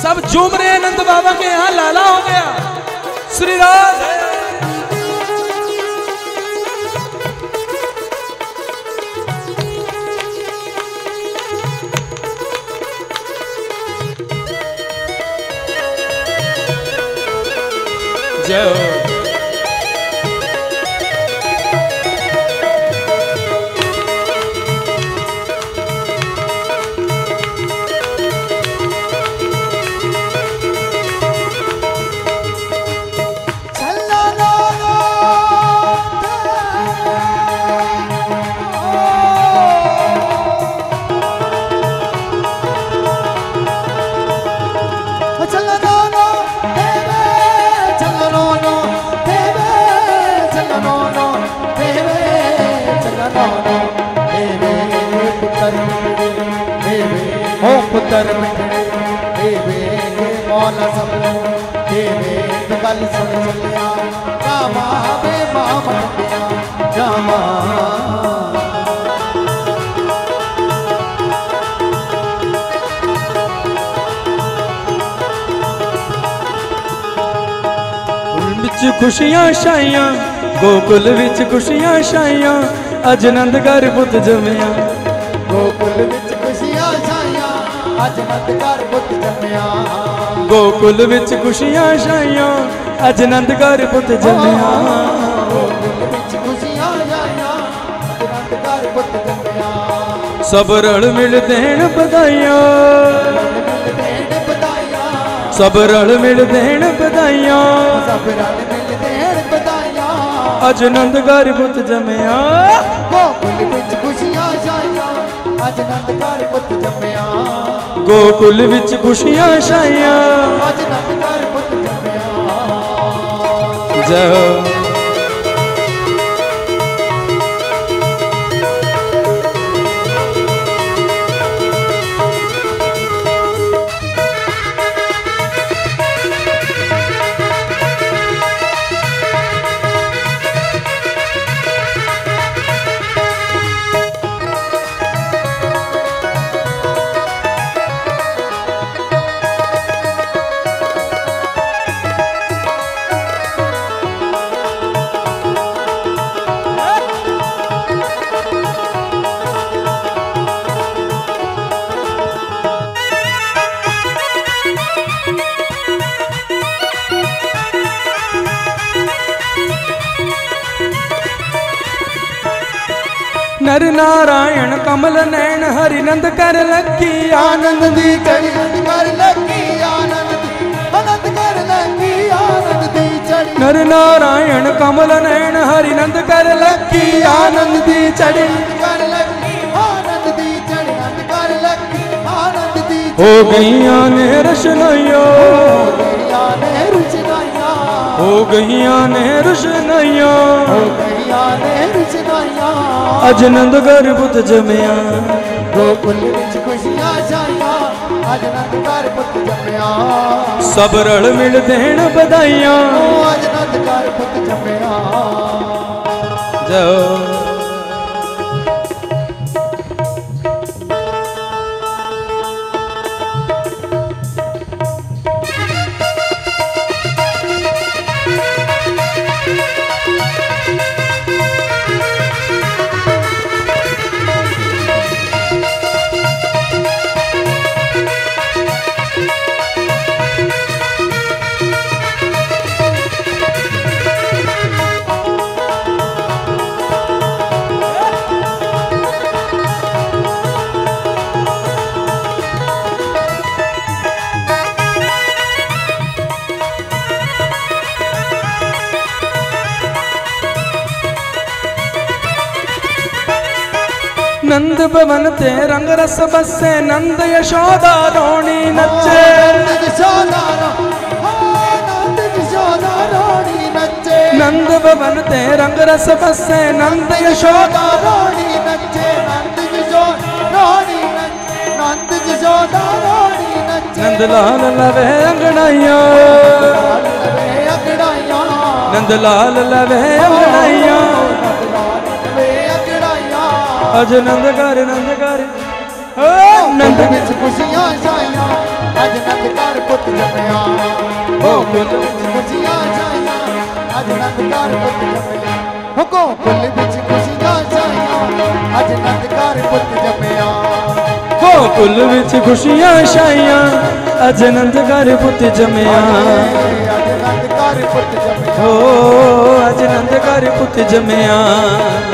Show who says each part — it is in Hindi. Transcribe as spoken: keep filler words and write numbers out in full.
Speaker 1: सब झूम रहे हैं नंद बाबा के यहाँ लाला हो गया। श्री राधे। जय हो।
Speaker 2: पुत्र मिठड़े देवे मौला सब देवे गल सुन चलिया जामा वे मामा जामा
Speaker 1: विच खुशियां छाइयां गोकुल विच खुशियां छाइयां अज नंदघर पुत जमिया।
Speaker 2: गोकुल विच खुशियां छाइयां अज नंदघर पुत जमिया।
Speaker 1: गोकुल विच खुशियां छाइयां अज नंदघर पुत जमिया।
Speaker 2: गोकुल विच खुशियां छाइयां अज नंदघर पुत जमिया।
Speaker 1: सब रल मिल देण बधाइयां सब रल मिल देण बधाइयां
Speaker 2: सब रल मिल देण बधाइयां
Speaker 1: अज नंदघर पुत जमिया।
Speaker 2: गोकुल विच खुशियां छाइयां अज नंदघर पुत जमिया।
Speaker 1: गोकुल विच खुशियां छाइयां
Speaker 2: अज नंदघर पुत जमिया।
Speaker 1: जय हो। नर नारायण कमल नैन हरि नंद कर लगी
Speaker 2: आनंद दी चढ़ी नंद कर लगी आनंद दी आनंद कर लगी आनंद दी चढ़ी।
Speaker 1: नर नारायण कमल नैन हरि नंद कर लगी आनंद दी चढ़ी
Speaker 2: कर लगी आनंद दी चढ़ी नंद कर लगी आनंद दी।
Speaker 1: हो गईया ने रशनैया
Speaker 2: हो गईया ने रुचनाइया
Speaker 1: हो गईया ने रशनैया
Speaker 2: हो गईया ने रुचनाइया
Speaker 1: अज नंदघर पुत जमिया।
Speaker 2: गोकुल विच खुशियां छाइयां अज नंदघर पुत जमिया।
Speaker 1: सब रल मिल देण बधाइयां
Speaker 2: अज नंदघर पुत जमिया।
Speaker 1: जय हो। नंद भवन ते रंग रस बसे नंद यशोदा रोणी नचे।
Speaker 2: नंद यशोदा नंद यशोदा रोणी नचे।
Speaker 1: नंद भवन ते रंग रस बसे नंद यशोदा
Speaker 2: रोणी नचे। नंद यशोदा रोणी नचे। नंद यशोदा रोणी नचे।
Speaker 1: नंद लाल लवे अंगड़ाइया नंद लाल लवे अंगड़ाइया अज नंदघर नंदघर
Speaker 2: नंद विच खुशियां छाइयां अज नंदघर पुत
Speaker 1: ਗੋਕੁਲ ਵਿੱਚ
Speaker 2: ਖੁਸ਼ੀਆਂ ਛਾਈਆਂ ਅੱਜ ਨੰਦਕਾਰ ਪੁੱਤ ਜੰਮਿਆ ਹੋ ਗੋਕੁਲ ਵਿੱਚ ਖੁਸ਼ੀਆਂ ਛਾਈਆਂ ਅੱਜ ਨੰਦਕਾਰ ਪੁੱਤ ਜੰਮਿਆ
Speaker 1: ਗੋਕੁਲ ਵਿੱਚ ਖੁਸ਼ੀਆਂ ਛਾਈਆਂ ਅੱਜ ਨੰਦਕਾਰ ਪੁੱਤ ਜੰਮਿਆ
Speaker 2: ਅੱਜ ਨੰਦਕਾਰ ਪੁੱਤ ਜੰਮਿਆ
Speaker 1: ਹੋ ਅੱਜ ਨੰਦਕਾਰ ਪੁੱਤ ਜੰਮਿਆ